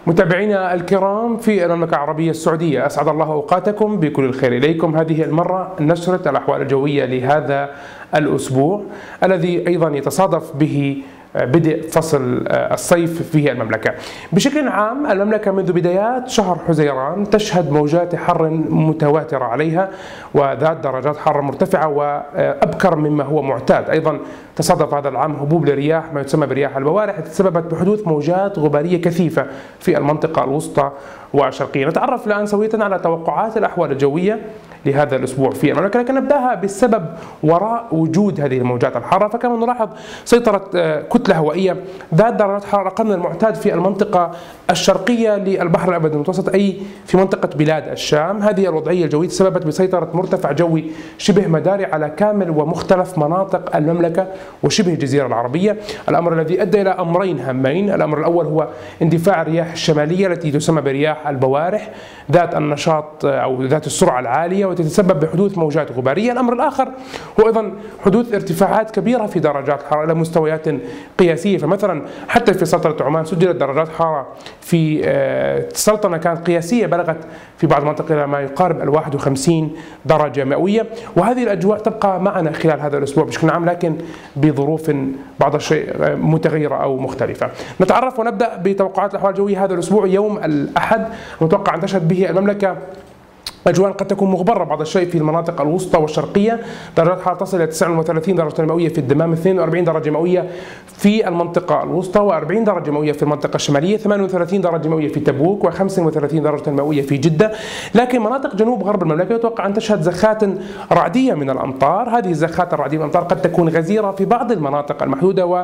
متابعينا الكرام في المملكة العربية السعودية، أسعد الله أوقاتكم بكل الخير إليكم. هذه المرة نشرة الأحوال الجوية لهذا الأسبوع الذي أيضا يتصادف به بدء فصل الصيف في المملكة. بشكل عام المملكة منذ بدايات شهر حزيران تشهد موجات حر متواترة عليها وذات درجات حرارة مرتفعة وأبكر مما هو معتاد. أيضا تصادف هذا العام هبوب لرياح ما يسمى برياح البوارح تسببت بحدوث موجات غبارية كثيفة في المنطقة الوسطى والشرقية. نتعرف الآن سوية على توقعات الأحوال الجوية لهذا الأسبوع في المملكة، لكن نبدأها بالسبب وراء وجود هذه الموجات الحارة. فكما نلاحظ سيطرة كتلة هوائية ذات درجات حرارة أقل من المعتاد في المنطقة الشرقية للبحر الأبيض المتوسط، أي في منطقة بلاد الشام. هذه الوضعية الجوية تسببت بسيطرة مرتفع جوي شبه مداري على كامل ومختلف مناطق المملكة وشبه الجزيرة العربية، الأمر الذي أدى إلى أمرين هامين. الأمر الأول هو اندفاع الرياح الشمالية التي تسمى برياح البوارح ذات النشاط أو ذات السرعة العالية وتتسبب بحدوث موجات غبارية. الأمر الآخر هو أيضا حدوث ارتفاعات كبيرة في درجات الحرارة إلى مستويات قياسية. فمثلا حتى في سلطنة عمان سجلت درجات حرارة في السلطنة كانت قياسية، بلغت في بعض المناطق إلى ما يقارب 51 درجة مئوية. وهذه الأجواء تبقى معنا خلال هذا الأسبوع بشكل عام، لكن بظروف بعض الشيء متغيرة أو مختلفة. نتعرف ونبدأ بتوقعات الأحوال الجوية هذا الأسبوع. يوم الأحد متوقع أن تشهد به المملكة أجواء قد تكون مغبرة بعض الشيء في المناطق الوسطى والشرقية، درجات حرارة تصل إلى 39 درجة مئوية في الدمام، 42 درجة مئوية في المنطقة الوسطى، و40 درجة مئوية في المنطقة الشمالية، 38 درجة مئوية في تبوك، و35 درجة مئوية في جدة. لكن مناطق جنوب غرب المملكة يتوقع أن تشهد زخات رعدية من الأمطار. هذه الزخات الرعدية من الأمطار قد تكون غزيرة في بعض المناطق المحدودة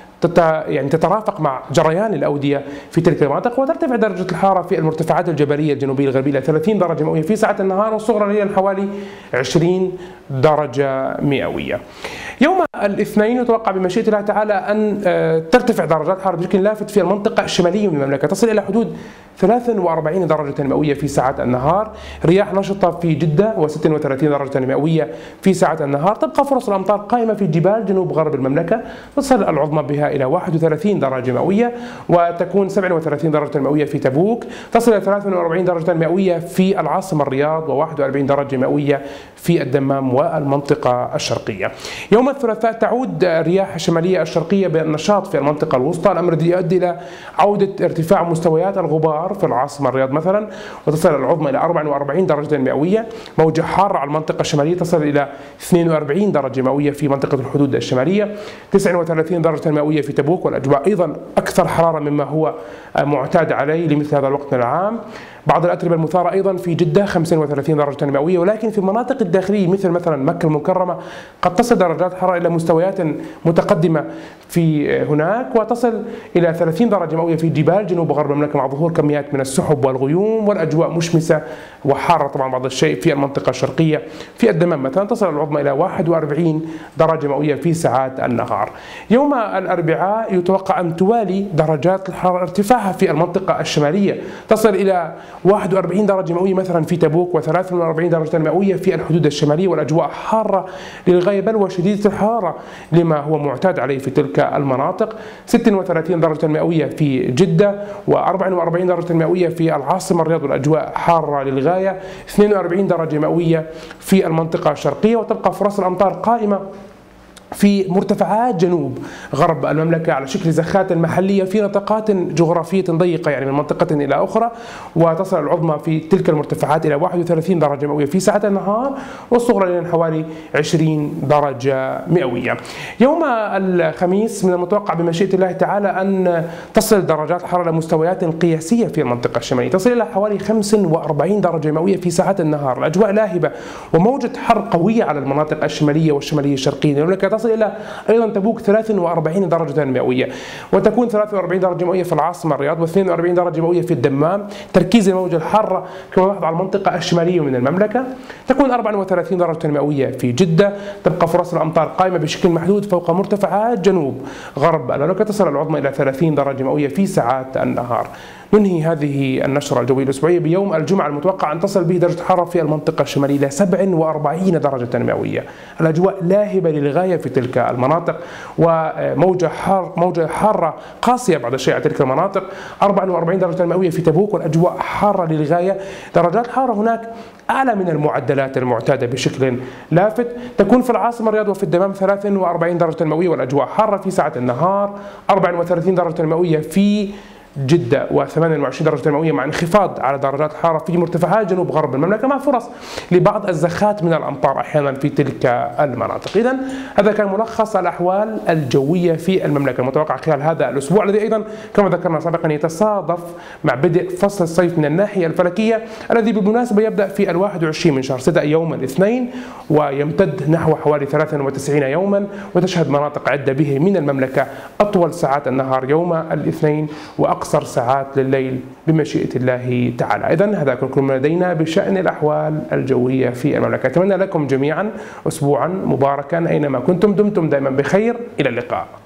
تترافق مع جريان الأودية في تلك المناطق، وترتفع درجة الحرارة في المرتفعات الجبلية الجنوبية الغربية إلى 30 درجة مئوية في ساعة النهار، والصغرى ليلا حوالي 20 درجة مئوية. يوم الاثنين يتوقع بمشيئة الله تعالى أن ترتفع درجات الحرارة بشكل لافت في المنطقة الشمالية من المملكة، تصل إلى حدود 43 درجة مئوية في ساعات النهار، رياح نشطة في جدة و36 درجة مئوية في ساعات النهار. تبقى فرص الأمطار قائمة في جبال جنوب غرب المملكة، تصل العظمى بها إلى 31 درجة مئوية، وتكون 37 درجة مئوية في تبوك، تصل إلى 43 درجة مئوية في العاصمة الرياض، و41 درجة مئوية في الدمام والمنطقة الشرقية. يوم الثلاثاء تعود الرياح الشمالية الشرقية بالنشاط في المنطقة الوسطى، الأمر الذي يؤدي إلى عودة ارتفاع مستويات الغبار في العاصمة الرياض مثلا، وتصل العظمى إلى 44 درجة مئوية. موجة حارة على المنطقة الشمالية تصل إلى 42 درجة مئوية في منطقة الحدود الشمالية، 39 درجة مئوية في تبوك، والأجواء أيضا أكثر حرارة مما هو معتاد عليه لمثل هذا الوقت من العام. بعض الأتربة المثارة أيضا في جدة 35 درجة مئوية، ولكن في المناطق الداخلية مثل مثلا مكة المكرمة قد تصل درجات الحرارة إلى مستويات متقدمة في هناك، وتصل إلى 30 درجة مئوية في جبال جنوب غرب المملكة مع ظهور كميات من السحب والغيوم، والأجواء مشمسة وحارة طبعا بعض الشيء في المنطقة الشرقية. في الدمام مثلا تصل العظمى إلى 41 درجة مئوية في ساعات النهار. يوم الأربعاء يتوقع أن توالي درجات الحرارة ارتفاعها في المنطقة الشمالية، تصل إلى 41 درجة مئوية مثلا في تبوك، و43 درجة مئوية في الحدود الشمالية، والأجواء حارة للغاية بل وشديدة الحرارة لما هو معتاد عليه في تلك المناطق. 36 درجة مئوية في جدة، و44 درجة مئوية في العاصمة الرياض، والأجواء حارة للغاية، 42 درجة مئوية في المنطقة الشرقية. وتبقى فرص الأمطار قائمة في مرتفعات جنوب غرب المملكة على شكل زخات محلية في نطاقات جغرافية ضيقة، يعني من منطقة إلى أخرى، وتصل العظمى في تلك المرتفعات إلى 31 درجة مئوية في ساعة النهار، والصغرى ليلا حوالي 20 درجة مئوية. يوم الخميس من المتوقع بمشيئة الله تعالى أن تصل درجات الحرارة لمستويات قياسية في المنطقة الشمالية، تصل إلى حوالي 45 درجة مئوية في ساعات النهار. الأجواء لاهبة وموجة حر قوية على المناطق الشمالية والشمالية الشرقية المملكة، تصل إلى أيضا تبوك 43 درجة مئوية، وتكون 43 درجة مئوية في العاصمة الرياض، و42 درجة مئوية في الدمام. تركيز الموجة الحارة كما لاحظ على المنطقة الشمالية من المملكة، تكون 34 درجة مئوية في جدة. تبقى فرص الأمطار قائمة بشكل محدود فوق مرتفعات جنوب غرب المملكة، تصل العظمى إلى 30 درجة مئوية في ساعات النهار. ننهي هذه النشرة الجوية الأسبوعية بيوم الجمعة المتوقع أن تصل به درجة الحرارة في المنطقة الشمالية إلى 47 درجة مئوية. الأجواء لاهبة للغاية في تلك المناطق، وموجة حارة قاسية بعد شيء على تلك المناطق. 44 درجة مئوية في تبوك، والأجواء حارة للغاية. درجات الحرارة هناك أعلى من المعدلات المعتادة بشكل لافت. تكون في العاصمة الرياض وفي الدمام 43 درجة مئوية والأجواء حارة في ساعة النهار. 34 درجة مئوية في جدة و28 درجة مئوية، مع انخفاض على درجات الحرارة في مرتفعات جنوب غرب المملكة، مع فرص لبعض الزخات من الأمطار أحيانا في تلك المناطق. إذن هذا كان ملخص الأحوال الجوية في المملكة المتوقع خلال هذا الأسبوع، الذي أيضا كما ذكرنا سابقا يتصادف مع بدء فصل الصيف من الناحية الفلكية، الذي بالمناسبة يبدأ في 21 من شهر 6 يوم الاثنين، ويمتد نحو حوالي 93 يوما، وتشهد مناطق عدة به من المملكة أطول ساعات النهار يوم الاثنين وأقصر ساعات لليل بمشيئة الله تعالى. إذن هذا كل ما لدينا بشأن الأحوال الجوية في المملكة. أتمنى لكم جميعا أسبوعا مباركا أينما كنتم، دمتم دائما بخير، إلى اللقاء.